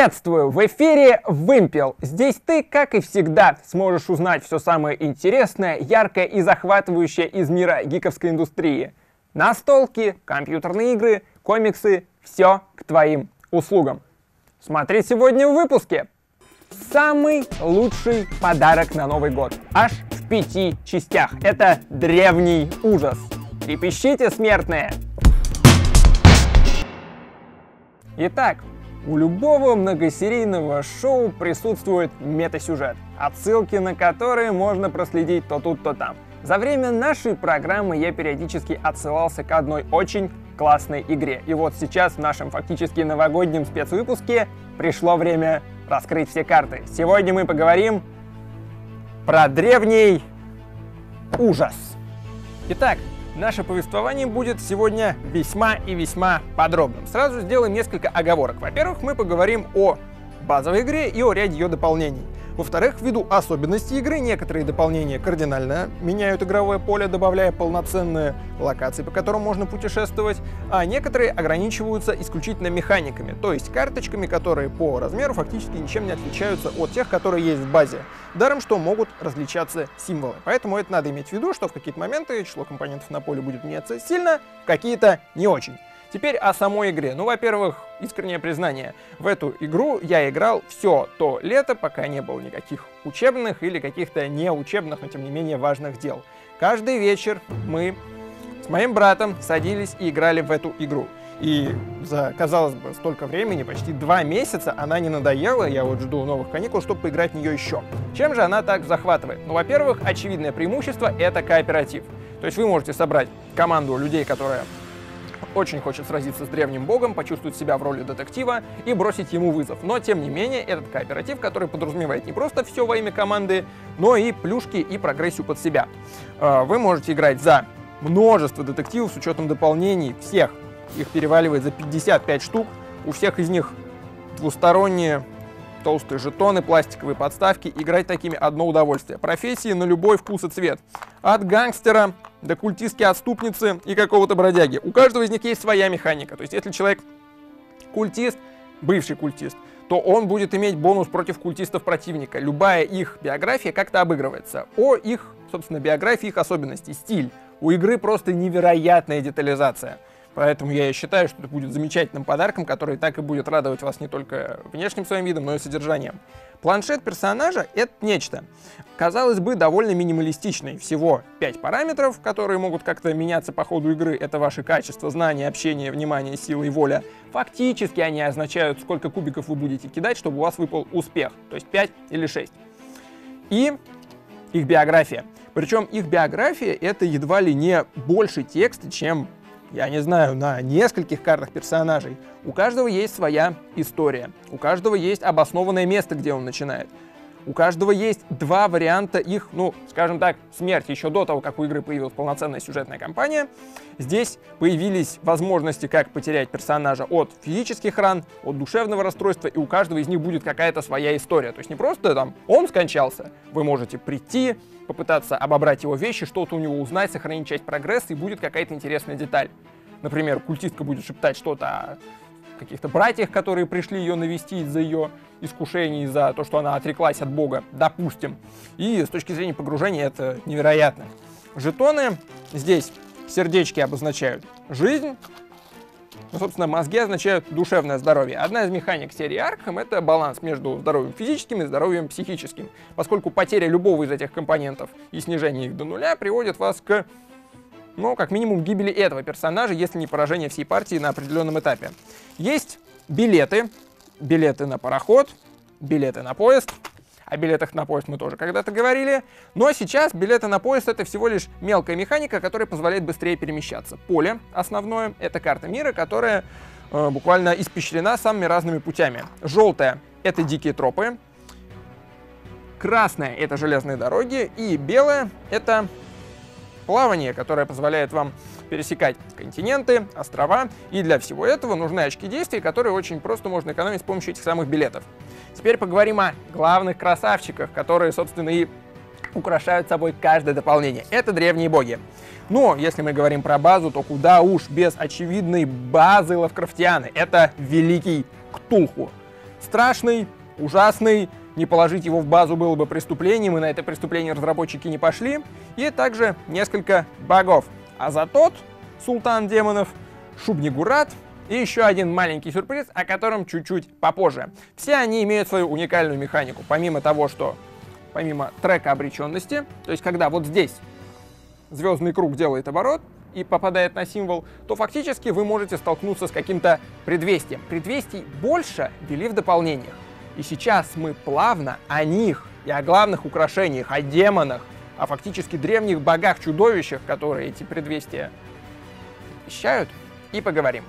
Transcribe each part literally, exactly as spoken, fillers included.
Приветствую! В эфире Вымпел. Здесь ты, как и всегда, сможешь узнать все самое интересное, яркое и захватывающее из мира гиковской индустрии. Настолки, компьютерные игры, комиксы — все к твоим услугам. Смотри сегодня в выпуске. Самый лучший подарок на Новый год. Аж в пяти частях. Это древний ужас. Трепещите, смертные! Итак, у любого многосерийного шоу присутствует метасюжет, отсылки на которые можно проследить то тут, то там. За время нашей программы я периодически отсылался к одной очень классной игре. И вот сейчас в нашем фактически новогоднем спецвыпуске пришло время раскрыть все карты. Сегодня мы поговорим про древний ужас. Итак, наше повествование будет сегодня весьма и весьма подробным. Сразу сделаем несколько оговорок. Во-первых, мы поговорим о базовой игре и о ряде ее дополнений. Во-вторых, ввиду особенностей игры, некоторые дополнения кардинально меняют игровое поле, добавляя полноценные локации, по которым можно путешествовать, а некоторые ограничиваются исключительно механиками, то есть карточками, которые по размеру фактически ничем не отличаются от тех, которые есть в базе. Даром, что могут различаться символы. Поэтому это надо иметь в виду, что в какие-то моменты число компонентов на поле будет меняться сильно, в какие-то не очень. Теперь о самой игре. Ну, во-первых, искреннее признание. В эту игру я играл все то лето, пока не было никаких учебных или каких-то неучебных, но тем не менее важных дел. Каждый вечер мы с моим братом садились и играли в эту игру. И за, казалось бы, столько времени, почти два месяца, она не надоела, я вот жду новых каникул, чтобы поиграть в нее еще. Чем же она так захватывает? Ну, во-первых, очевидное преимущество — это кооператив. То есть вы можете собрать команду людей, которая очень хочет сразиться с древним богом, почувствовать себя в роли детектива и бросить ему вызов. Но, тем не менее, этот кооператив, который подразумевает не просто все во имя команды, но и плюшки и прогрессию под себя. Вы можете играть за множество детективов с учетом дополнений, всех. Их переваливает за пятьдесят пять штук. У всех из них двусторонние толстые жетоны, пластиковые подставки. Играть такими одно удовольствие. Профессии на любой вкус и цвет. От гангстера до культистки-отступницы и какого-то бродяги. У каждого из них есть своя механика. То есть, если человек культист, бывший культист, то он будет иметь бонус против культистов противника. Любая их биография как-то обыгрывается. О их, собственно, биографии, их особенностей. Стиль. У игры просто невероятная детализация. Поэтому я и считаю, что это будет замечательным подарком, который так и будет радовать вас не только внешним своим видом, но и содержанием. Планшет персонажа — это нечто, казалось бы, довольно минималистичный. Всего пять параметров, которые могут как-то меняться по ходу игры. Это ваши качества, знания, общение, внимание, сила и воля. Фактически они означают, сколько кубиков вы будете кидать, чтобы у вас выпал успех. То есть пять или шесть. И их биография. Причем их биография — это едва ли не больше текста, чем, я не знаю, на нескольких картах персонажей. У каждого есть своя история. У каждого есть обоснованное место, где он начинает. У каждого есть два варианта их, ну, скажем так, смерти. Еще до того, как у игры появилась полноценная сюжетная кампания, здесь появились возможности, как потерять персонажа от физических ран, от душевного расстройства, и у каждого из них будет какая-то своя история. То есть не просто там он скончался, вы можете прийти, попытаться обобрать его вещи, что-то у него узнать, сохранить часть прогресса, и будет какая-то интересная деталь. Например, культистка будет шептать что-то о каких-то братьях, которые пришли ее навестить за ее искушений, за то, что она отреклась от Бога, допустим. И с точки зрения погружения это невероятно. Жетоны здесь, сердечки обозначают жизнь, ну, собственно, мозги означают душевное здоровье. Одна из механик серии Arkham — это баланс между здоровьем физическим и здоровьем психическим, поскольку потеря любого из этих компонентов и снижение их до нуля приводит вас к, ну, как минимум, гибели этого персонажа, если не поражение всей партии на определенном этапе. Есть билеты, билеты на пароход, билеты на поезд. О билетах на поезд мы тоже когда-то говорили. Но сейчас билеты на поезд — это всего лишь мелкая механика, которая позволяет быстрее перемещаться. Поле основное — это карта мира, которая э, буквально испещрена самыми разными путями. Желтая — это дикие тропы. Красная — это железные дороги. И белая — это плавание, которое позволяет вам пересекать континенты, острова. И для всего этого нужны очки действий, которые очень просто можно экономить с помощью этих самых билетов. Теперь поговорим о главных красавчиках, которые, собственно, и украшают собой каждое дополнение. Это древние боги. Но если мы говорим про базу, то куда уж без очевидной базы лавкрафтианы. Это Великий Ктулху. страшный, ужасный, не положить его в базу было бы преступлением, и на это преступление разработчики не пошли. И также несколько багов. Азатот, султан демонов, Шуб-Нигурат и еще один маленький сюрприз, о котором чуть-чуть попозже. Все они имеют свою уникальную механику. Помимо того, что помимо трека обреченности, то есть когда вот здесь звездный круг делает оборот и попадает на символ, то фактически вы можете столкнуться с каким-то предвестием. Предвестий больше ввели в дополнениях. И сейчас мы плавно о них и о главных украшениях, о демонах, о фактически древних богах-чудовищах, которые эти предвестия вещают, и поговорим.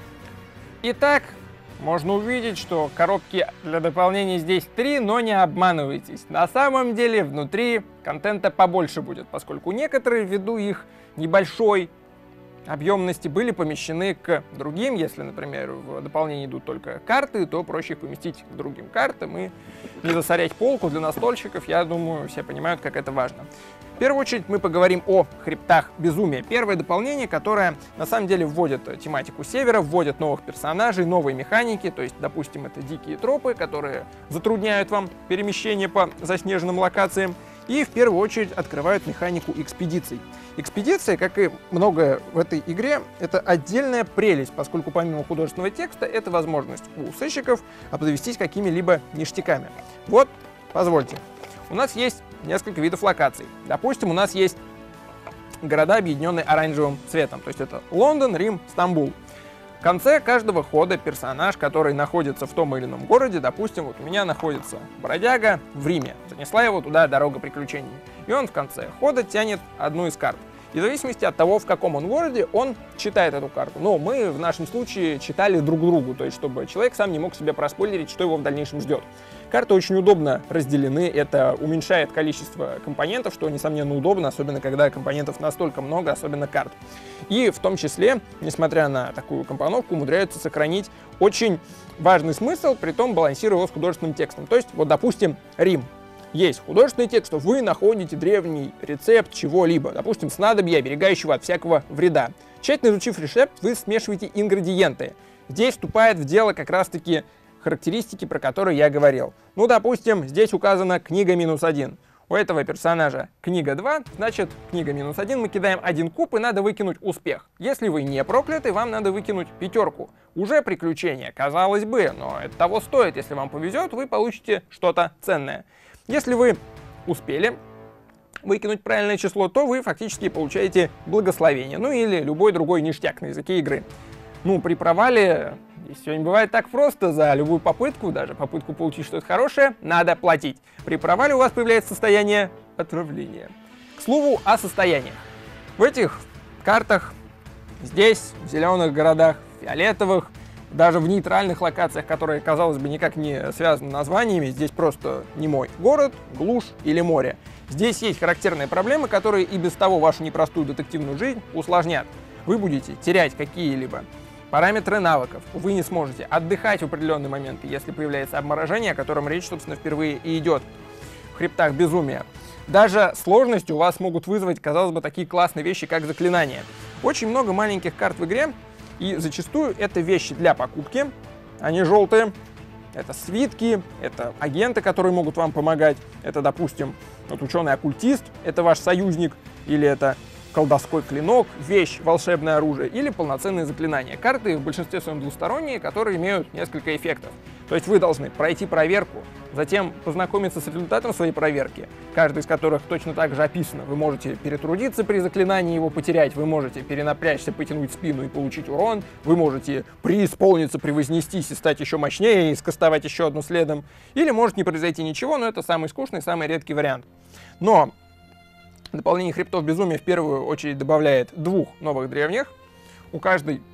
Итак, можно увидеть, что коробки для дополнений здесь три, но не обманывайтесь. На самом деле внутри контента побольше будет, поскольку некоторые, ввиду их небольшой объемности, были помещены к другим. Если, например, в дополнении идут только карты, то проще их поместить к другим картам и не засорять полку для настольщиков. Я думаю, все понимают, как это важно. В первую очередь мы поговорим о хребтах безумия. Первое дополнение, которое на самом деле вводит тематику севера, вводит новых персонажей, новые механики. То есть, допустим, это дикие тропы, которые затрудняют вам перемещение по заснеженным локациям. И в первую очередь открывают механику экспедиций. Экспедиция, как и многое в этой игре, это отдельная прелесть, поскольку помимо художественного текста это возможность у сыщиков обзавестись какими-либо ништяками. Вот, позвольте. У нас есть несколько видов локаций. Допустим, у нас есть города, объединенные оранжевым цветом. То есть это Лондон, Рим, Стамбул. В конце каждого хода персонаж, который находится в том или ином городе, допустим, вот у меня находится бродяга в Риме, занесла его туда дорога приключений, и он в конце хода тянет одну из карт. И в зависимости от того, в каком он городе, он читает эту карту. Но мы в нашем случае читали друг другу, то есть чтобы человек сам не мог себе проспойлерить, что его в дальнейшем ждет. Карты очень удобно разделены, это уменьшает количество компонентов, что, несомненно, удобно, особенно когда компонентов настолько много, особенно карт. И в том числе, несмотря на такую компоновку, умудряются сохранить очень важный смысл, притом балансируя его с художественным текстом. То есть, вот, допустим, Рим. Есть художественный текст, что вы находите древний рецепт чего-либо, допустим, снадобья, оберегающего от всякого вреда. Тщательно изучив рецепт, вы смешиваете ингредиенты. Здесь вступает в дело как раз-таки характеристики, про которые я говорил. Ну, допустим, здесь указана книга минус один. У этого персонажа книга два, значит, книга минус один, мы кидаем один куб и надо выкинуть успех. Если вы не прокляты, вам надо выкинуть пятерку. Уже приключение, казалось бы, но это того стоит. Если вам повезет, вы получите что-то ценное. Если вы успели выкинуть правильное число, то вы фактически получаете благословение, ну или любой другой ништяк на языке игры. Ну, при провале здесь все не бывает так просто. За любую попытку, даже попытку получить что-то хорошее, надо платить. При провале у вас появляется состояние отравления. К слову о состояниях. В этих картах, здесь, в зеленых городах, фиолетовых, даже в нейтральных локациях, которые, казалось бы, никак не связаны названиями, здесь просто немой город, глушь или море. Здесь есть характерные проблемы, которые и без того вашу непростую детективную жизнь усложнят. Вы будете терять какие-либо параметры навыков, вы не сможете отдыхать в определенные моменты, если появляется обморожение, о котором речь, собственно, впервые и идет в хребтах безумия. Даже сложности у вас могут вызвать, казалось бы, такие классные вещи, как заклинания. Очень много маленьких карт в игре, и зачастую это вещи для покупки, они желтые, это свитки, это агенты, которые могут вам помогать, это, допустим, вот ученый-оккультист, это ваш союзник, или это колдовской клинок, вещь, волшебное оружие или полноценные заклинания. Карты в большинстве своем двусторонние, которые имеют несколько эффектов. То есть вы должны пройти проверку, затем познакомиться с результатом своей проверки, каждый из которых точно так же описано. Вы можете перетрудиться при заклинании, его потерять, вы можете перенапрячься, потянуть спину и получить урон, вы можете преисполниться, превознестись и стать еще мощнее и скастовать еще одну следом, или может не произойти ничего, но это самый скучный, самый редкий вариант. Но дополнение хребтов безумия в первую очередь добавляет двух новых древних. У каждой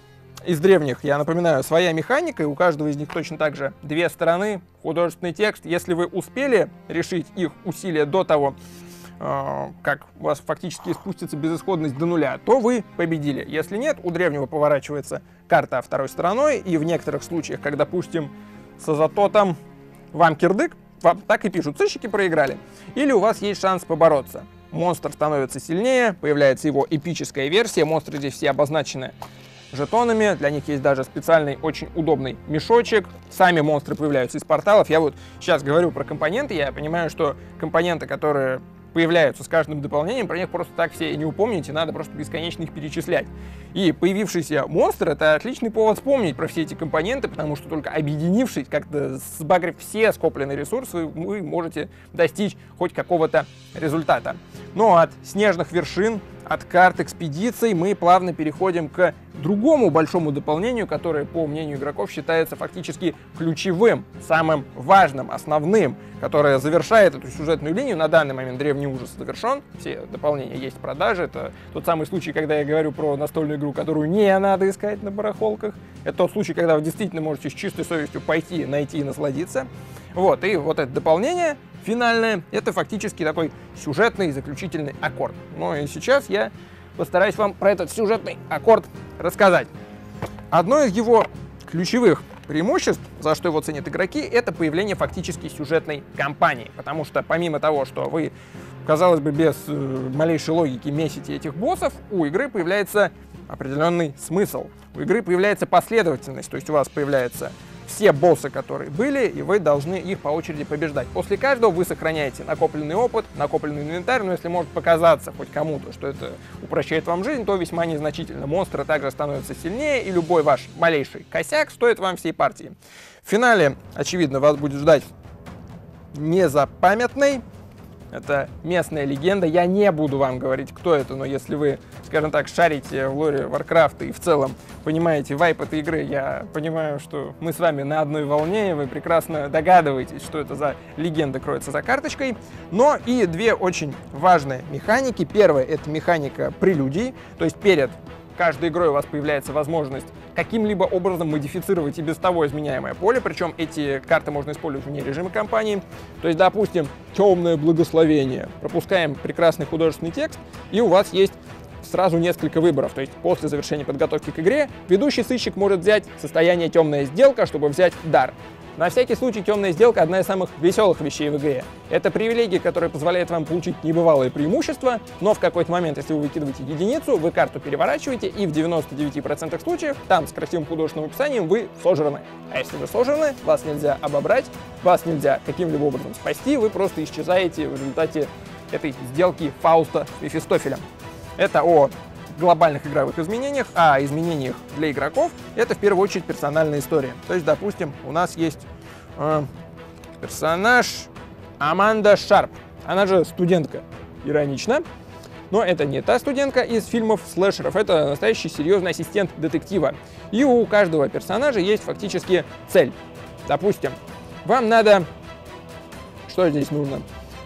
из древних, я напоминаю, своя механика, и у каждого из них точно так же две стороны, художественный текст. Если вы успели решить их усилия до того, э, как у вас фактически спустится безысходность до нуля, то вы победили. Если нет, у древнего поворачивается карта второй стороной, и в некоторых случаях, как, допустим, с Азатотом вам кирдык, вам так и пишут, сыщики проиграли. Или у вас есть шанс побороться. Монстр становится сильнее, появляется его эпическая версия, монстры здесь все обозначены жетонами, для них есть даже специальный очень удобный мешочек. Сами монстры появляются из порталов. Я вот сейчас говорю про компоненты, я понимаю, что компоненты, которые появляются с каждым дополнением, про них просто так все и не упомните, надо просто бесконечно их перечислять. И появившийся монстр — это отличный повод вспомнить про все эти компоненты, потому что только объединившись, как-то сбагрив все скопленные ресурсы, вы можете достичь хоть какого-то результата. Но от снежных вершин, от карт экспедиций мы плавно переходим к другому большому дополнению, которое, по мнению игроков, считается фактически ключевым, самым важным, основным, которое завершает эту сюжетную линию. На данный момент Древний Ужас завершен, все дополнения есть в продаже. Это тот самый случай, когда я говорю про настольную игру, которую не надо искать на барахолках. Это тот случай, когда вы действительно можете с чистой совестью пойти, найти и насладиться. Вот, и вот это дополнение финальное, это фактически такой сюжетный заключительный аккорд. Ну и сейчас я постараюсь вам про этот сюжетный аккорд рассказать. Одно из его ключевых преимуществ, за что его ценят игроки, это появление фактически сюжетной кампании. Потому что помимо того, что вы, казалось бы, без э, малейшей логики месите этих боссов, у игры появляется определенный смысл. У игры появляется последовательность, то есть у вас появляются все боссы, которые были, и вы должны их по очереди побеждать. После каждого вы сохраняете накопленный опыт, накопленный инвентарь, но если может показаться хоть кому-то, что это упрощает вам жизнь, то весьма незначительно. Монстры также становятся сильнее, и любой ваш малейший косяк стоит вам всей партии. В финале, очевидно, вас будет ждать незапамятный. Это местная легенда. Я не буду вам говорить, кто это, но если вы, скажем так, шарите в лоре Warcraft и в целом понимаете вайп этой игры, я понимаю, что мы с вами на одной волне, и вы прекрасно догадываетесь, что это за легенда кроется за карточкой. Но и две очень важные механики. Первая — это механика прелюдий, то есть перед каждой игрой у вас появляется возможность каким-либо образом модифицировать и без того изменяемое поле, причем эти карты можно использовать вне режима кампании. То есть, допустим, темное благословение. Пропускаем прекрасный художественный текст, и у вас есть сразу несколько выборов. То есть после завершения подготовки к игре ведущий сыщик может взять состояние темная сделка, чтобы взять дар. На всякий случай, темная сделка — одна из самых веселых вещей в игре. Это привилегия, которая позволяет вам получить небывалые преимущества, но в какой-то момент, если вы выкидываете единицу, вы карту переворачиваете, и в девяноста девяти процентах случаев, там с красивым художественным описанием, вы сожраны. А если вы сожраны, вас нельзя обобрать, вас нельзя каким-либо образом спасти, вы просто исчезаете в результате этой сделки Фауста с Мефистофелем. Это о глобальных игровых изменениях, а изменениях для игроков — это в первую очередь персональная история. То есть, допустим, у нас есть э, персонаж Аманда Шарп, она же студентка, иронично, но это не та студентка из фильмов слэшеров, это настоящий серьезный ассистент детектива. И у каждого персонажа есть фактически цель. Допустим, вам надо... Что здесь нужно?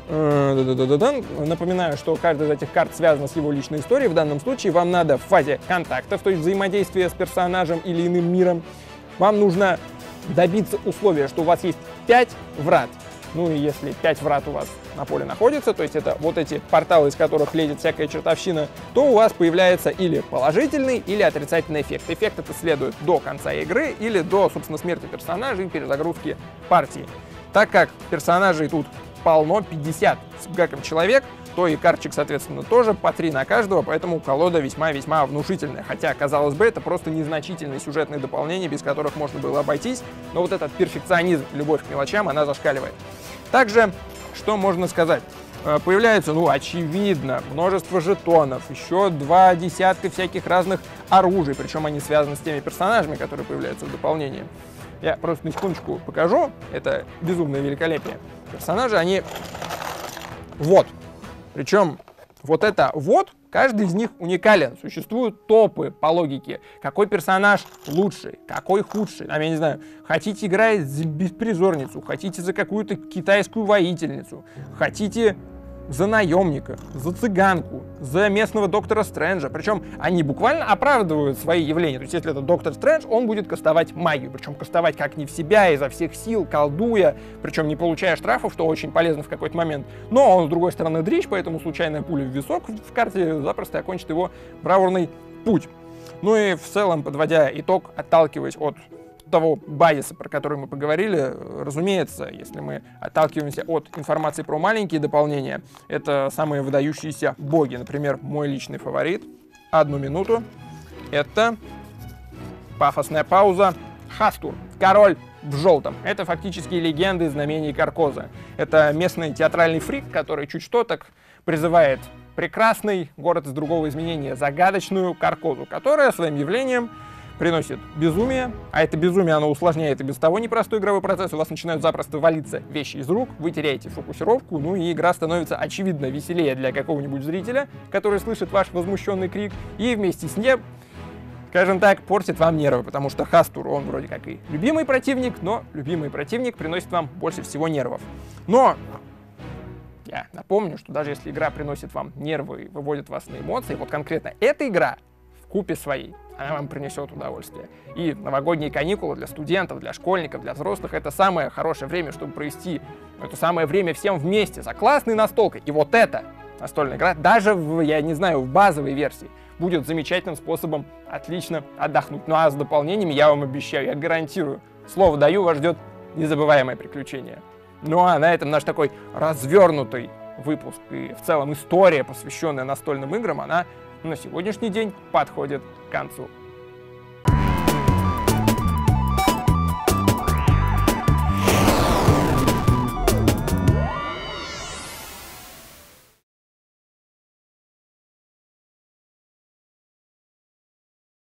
Напоминаю, что каждая из этих карт связана с его личной историей. В данном случае вам надо в фазе контактов, то есть взаимодействия с персонажем или иным миром, вам нужно добиться условия, что у вас есть пять врат. Ну и если пять врат у вас на поле находится, то есть это вот эти порталы, из которых лезет всякая чертовщина, то у вас появляется или положительный, или отрицательный эффект. Эффект это следует до конца игры или до, собственно, смерти персонажа и перезагрузки партии. Так как персонажей тут полно, пятьдесят с гаком человек, то и карточек, соответственно, тоже по три на каждого, поэтому колода весьма-весьма внушительная. Хотя, казалось бы, это просто незначительные сюжетные дополнения, без которых можно было обойтись, но вот этот перфекционизм, любовь к мелочам, она зашкаливает. Также, что можно сказать? Появляется, ну, очевидно, множество жетонов, еще два десятка всяких разных оружий, причем они связаны с теми персонажами, которые появляются в дополнении. Я просто на секундочку покажу, это безумное великолепие. Персонажи, они вот. Причем вот это вот, каждый из них уникален. Существуют топы по логике. Какой персонаж лучший, какой худший. Там, я не знаю, хотите играть за беспризорницу, хотите за какую-то китайскую воительницу, хотите за наемника, за цыганку, за местного доктора Стрэнджа. Причем они буквально оправдывают свои явления. То есть если это доктор Стрэндж, он будет кастовать магию. Причем кастовать как не в себя, изо всех сил, колдуя, причем не получая штрафов, что очень полезно в какой-то момент. Но он, с другой стороны, дрищ, поэтому случайная пуля в висок в карте запросто окончит его бравурный путь. Ну и в целом, подводя итог, отталкиваясь от того базиса, про который мы поговорили, разумеется, если мы отталкиваемся от информации про маленькие дополнения, это самые выдающиеся боги. Например, мой личный фаворит, одну минуту, это Пафосная пауза. Хастур. Король в желтом. Это фактически легенды знамений Каркоза. Это местный театральный фрик, который чуть что так призывает прекрасный город из другого изменения, загадочную Каркозу, которая своим явлением приносит безумие, а это безумие, оно усложняет и без того непростой игровой процесс, у вас начинают запросто валиться вещи из рук, вы теряете фокусировку, ну и игра становится очевидно веселее для какого-нибудь зрителя, который слышит ваш возмущенный крик, и вместе с ним, скажем так, портит вам нервы, потому что Хастур, он вроде как и любимый противник, но любимый противник приносит вам больше всего нервов. Но я напомню, что даже если игра приносит вам нервы и выводит вас на эмоции, вот конкретно эта игра вкупе своей, она вам принесет удовольствие. И новогодние каникулы для студентов, для школьников, для взрослых — это самое хорошее время, чтобы провести это самое время всем вместе за классной настолкой. И вот эта настольная игра, даже в, я не знаю, в базовой версии, будет замечательным способом отлично отдохнуть. Ну а с дополнениями я вам обещаю, я гарантирую, слово даю, вас ждет незабываемое приключение. Ну а на этом наш такой развернутый выпуск и в целом история, посвященная настольным играм, она на сегодняшний день подходит к концу.